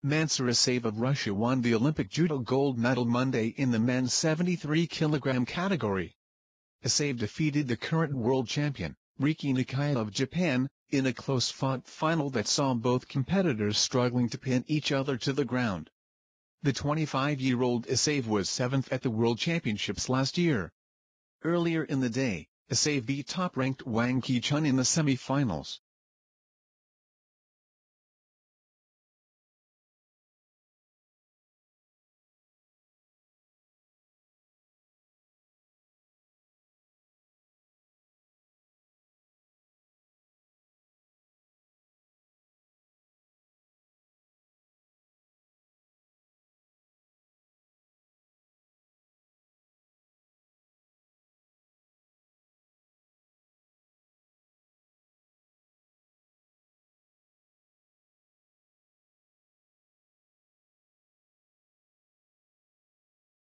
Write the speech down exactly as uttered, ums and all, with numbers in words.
Mансur Isаев of Russia won the Olympic judo gold medal Monday in the men's seventy-three kilogram category. Исаев defeated the current world champion, Reese Hoffa of Japan, in a close-fought final that saw both competitors struggling to pin each other to the ground. The twenty-five-year-old Исаев was seventh at the World Championships last year. Earlier in the day, Исаев beat top-ranked Wang Qichun in the semi-finals.